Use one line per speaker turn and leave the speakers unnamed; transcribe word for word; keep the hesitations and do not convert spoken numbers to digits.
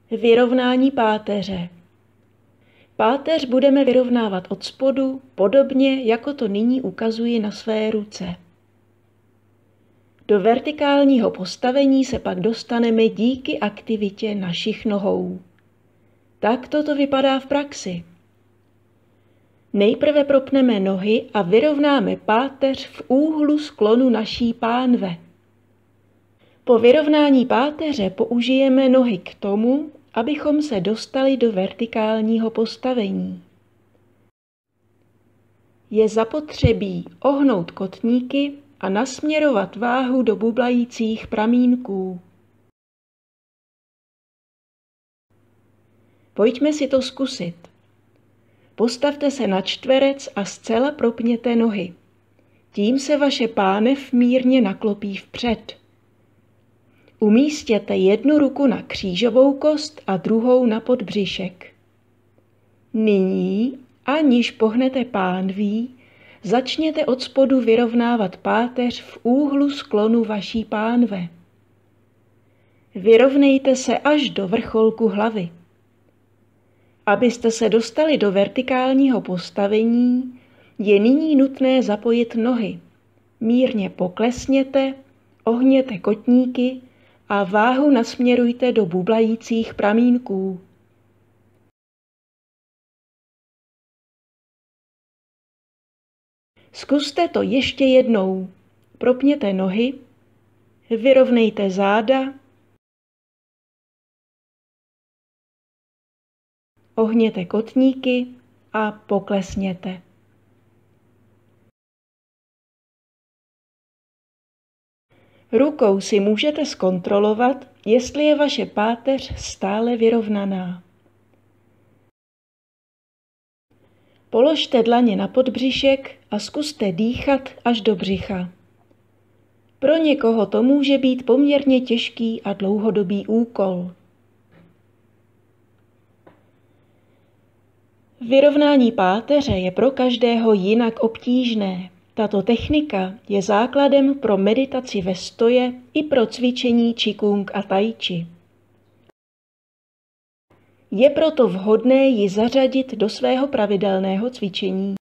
Vyrovnání páteře. Páteř budeme vyrovnávat od spodu, podobně jako to nyní ukazuji na své ruce. Do vertikálního postavení se pak dostaneme díky aktivitě našich nohou. Tak toto vypadá v praxi. Nejprve propneme nohy a vyrovnáme páteř v úhlu sklonu naší pánve. Po vyrovnání páteře použijeme nohy k tomu, abychom se dostali do vertikálního postavení. Je zapotřebí ohnout kotníky a nasměrovat váhu do bublajících pramínků. Pojďme si to zkusit. Postavte se na čtverec a zcela propněte nohy. Tím se vaše pánev mírně naklopí vpřed. Umístěte jednu ruku na křížovou kost a druhou na podbřišek. Nyní, aniž pohnete pánví, začněte od spodu vyrovnávat páteř v úhlu sklonu vaší pánve. Vyrovnejte se až do vrcholku hlavy. Abyste se dostali do vertikálního postavení, je nyní nutné zapojit nohy. Mírně poklesněte, ohněte kotníky a váhu nasměrujte do bublajících pramínků. Zkuste to ještě jednou. Propněte nohy, vyrovnejte záda, ohněte kotníky a poklesněte. Rukou si můžete zkontrolovat, jestli je vaše páteř stále vyrovnaná. Položte dlaně na podbřišek a zkuste dýchat až do břicha. Pro někoho to může být poměrně těžký a dlouhodobý úkol. Vyrovnání páteře je pro každého jinak obtížné. Tato technika je základem pro meditaci ve stoje i pro cvičení Qigong a Tai Chi. Je proto vhodné ji zařadit do svého pravidelného cvičení.